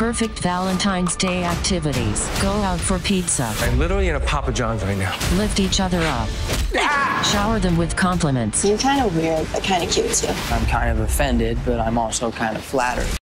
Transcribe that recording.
perfect Valentine's Day activities. Go out for pizza. I'm literally in a Papa John's right now. Lift each other up. Shower them with compliments. You're kind of weird, but kind of cute too. I'm kind of offended, but I'm also kind of flattered.